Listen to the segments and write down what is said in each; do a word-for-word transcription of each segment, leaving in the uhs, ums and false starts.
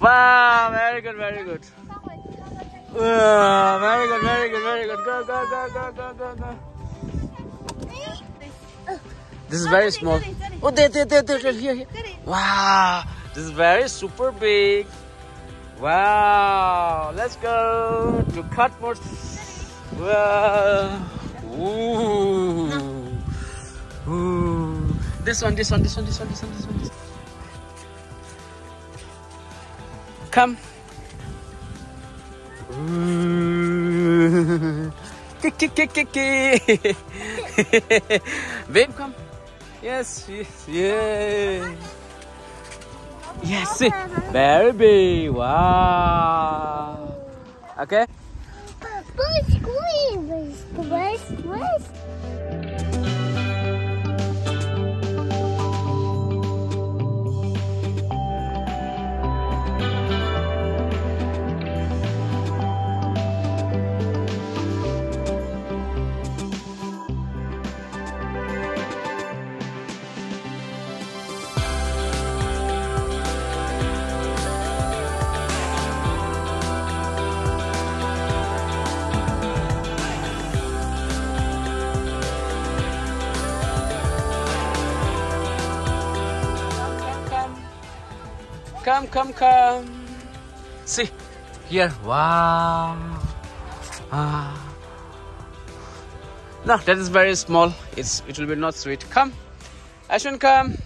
Wow, very good, very good. Wow, very good, very good, very good. Go, go, go, go, go, go, go. This is very small. Oh, there, there, there, there, here, here. Wow, this is very super big. Wow, let's go to cut more. Wow. Ooh. Ooh. This one, this one, this one, this one, this one, this one. This one. Come. Ooh. Kick, kick, kick, kick, kick. Babe, come. Yes, yes, yeah. Yes, very big. Wow. Okay. Come, come, come. See, here. Wow. Ah. No, that is very small. It's it will be not sweet. Come, Aswin, come.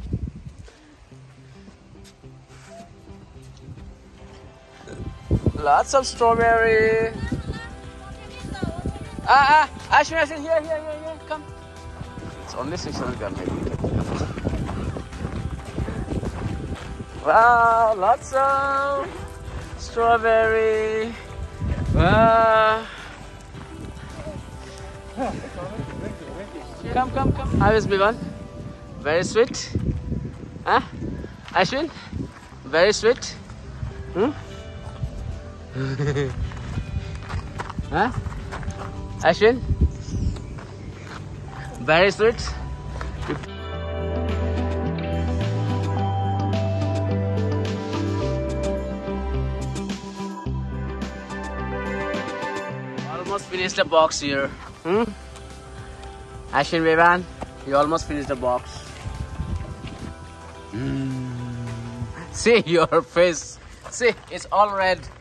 Lots of strawberry. Ah, ah, Aswin, Aswin, here, here, here, here. Come. It's only six hundred gram, maybe. Wow, lots of strawberry. Wow. Come, come, come. How is Vivan? Very sweet. Huh? Aswin? Very sweet. Hmm? Huh? Aswin? Very sweet. Almost finished the box here. Hmm? Aswin Vivan, you almost finished the box. Mm. See your face. See, it's all red.